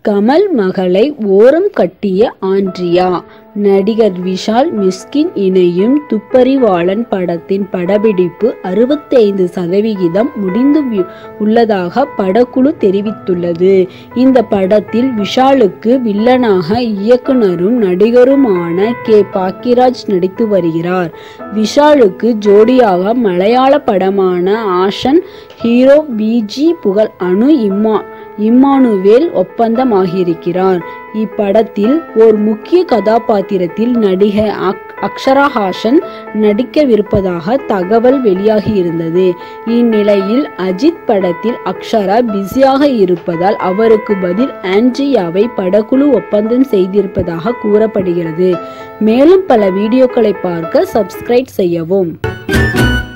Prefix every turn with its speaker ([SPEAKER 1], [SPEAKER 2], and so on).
[SPEAKER 1] கமல் மகளை ஓரம் கட்டிய ஆண்ட்ரியா. நடிகர் விஷால் மிஸ்கின் இணையும் துப்பறிவாளன் படத்தின் படப்பிடிப்பு 65% முடிந்து உள்ளதாக படக்குழு தெரிவித்துள்ளது. இந்த படத்தில் விஷாலுக்கு வில்லனாக இயக்குனரும் நடிகருமான கே. பாக்கியராஜ் நடித்து வருகிறார். விஷாலுக்கு ஜோடியாக மலையாள படமான ஆஷன் ஹீரோ விஜி புகழ் அனு இம்மானுவேல் ஒப்பந்தமாகியிருக்கிறார். இப்படத்தில் ஒரு முக்கிய கதாபாத்திரத்தில் நடிகை அக்ஷரா ஹாசன் நடிக்கவிருப்பதாக தகவல் வெளியாகியிருந்தது. இந்நிலையில் அஜித் படத்தில் அக்ஷரா பிஸியாக இருப்பதால் அவருக்கு பதில் ஆண்ட்ரியாவை படக்குழு ஒப்பந்தம் செய்திருப்பதாக கூறப்படுகிறது. மேலும் பல வீடியோக்களை பார்க்க சப்ஸ்கிரைப் செய்யவும்.